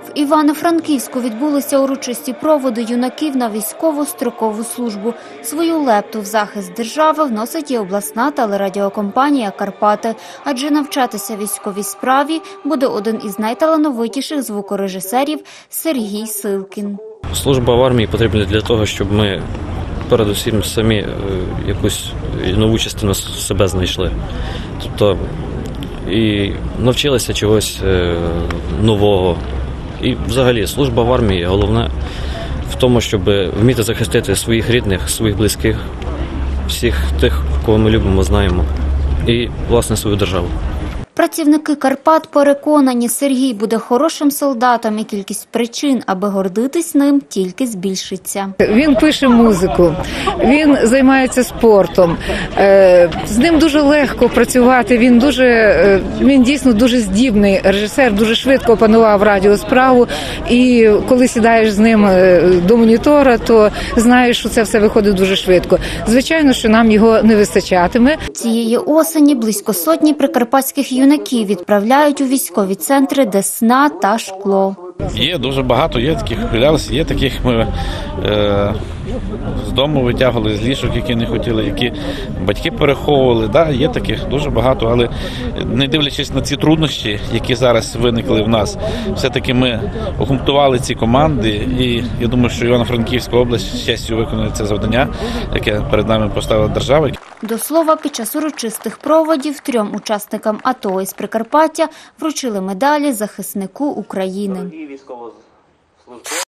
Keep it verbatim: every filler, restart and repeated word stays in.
В Івано-Франківську відбулися урочисті проводи юнаків на військову строкову службу. Свою лепту в захист держави вносить і обласна телерадіокомпанія «Карпати», адже навчатися військовій справі буде один із найталановитіших звукорежисерів Сергій Силкін. Служба в армії потрібна для того, щоб ми передусім самі якусь нову частину себе знайшли. Тобто і навчилися чогось нового. І взагалі служба в армії головне в тому, щоб вміти захистити своїх рідних, своїх близьких, всіх тих, кого ми любимо, знаємо, і, власне, свою державу. Працівники «Карпат» переконані, Сергій буде хорошим солдатом і кількість причин, аби гордитись ним, тільки збільшиться. Він пише музику, він займається спортом, з ним дуже легко працювати, він, дуже, він дійсно дуже здібний режисер, дуже швидко опанував радіосправу, і коли сідаєш з ним до монітора, то знаєш, що це все виходить дуже швидко. Звичайно, що нам його не вистачатиме. Цієї осені близько сотні прикарпатських юнаків відправляють у військові центри Десна та Шкло. Є дуже багато, є таких ухилялися, є таких ми е, з дому витягували, з ліжок, які не хотіли, які батьки переховували. Да, є таких дуже багато, але не дивлячись на ці труднощі, які зараз виникли в нас, все-таки ми укомплектували ці команди, і я думаю, що Івано-Франківська область з честю виконує це завдання, яке перед нами поставила держава. До слова, під час урочистих проводів трьом учасникам АТО із Прикарпаття вручили медалі захиснику України.